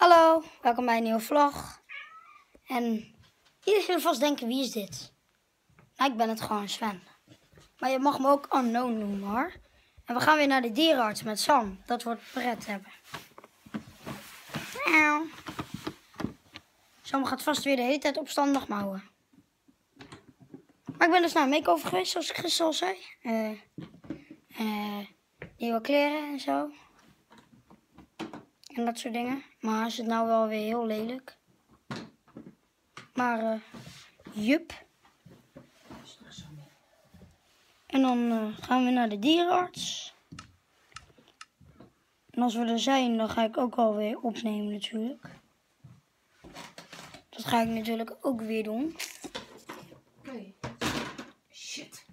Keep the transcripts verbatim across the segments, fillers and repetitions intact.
Hallo, welkom bij een nieuwe vlog. En iedereen zullen vast denken, wie is dit? Nou, ik ben het gewoon, Sven. Maar je mag me ook Unknown noemen, hoor. En we gaan weer naar de dierenarts met Sam. Dat wordt pret hebben. Sam gaat vast weer de hele tijd opstandig mouwen. Maar ik ben dus naar een make-over geweest, zoals ik gisteren al zei. Uh, uh, nieuwe kleren en zo. En dat soort dingen. Maar is het nou wel weer heel lelijk. Maar, uh, jup. En dan uh, gaan we naar de dierenarts. En als we er zijn, dan ga ik ook alweer opnemen natuurlijk. Dat ga ik natuurlijk ook weer doen. Oké. Okay. Shit.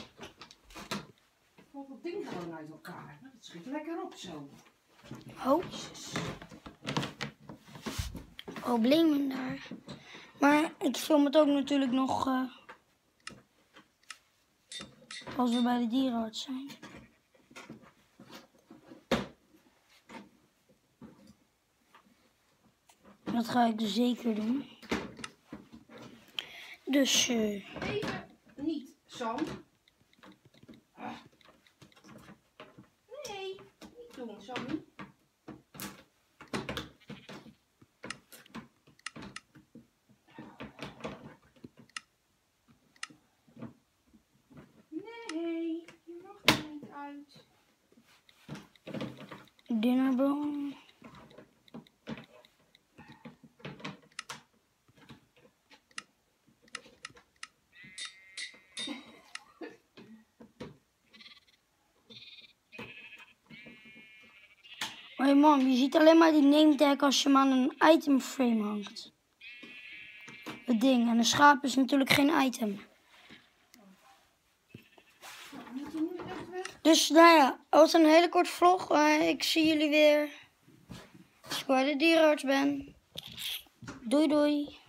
Valt dat ding gewoon uit elkaar. Dat schiet lekker op zo. Oh. Problemen daar. Maar ik film het ook natuurlijk nog uh, als we bij de dierenarts zijn. Dat ga ik zeker doen. Dus uh... even niet, Sam. Ah. Nee, niet doen, Sammy. Nee, je mag er niet uit. Dinnerbone. Hé mam, je ziet alleen maar die name tag als je hem aan een item frame hangt. Het ding. En een schaap is natuurlijk geen item. Dus nou ja, het was een hele korte vlog. Uh, ik zie jullie weer als ik bij de dierenarts ben. Doei doei.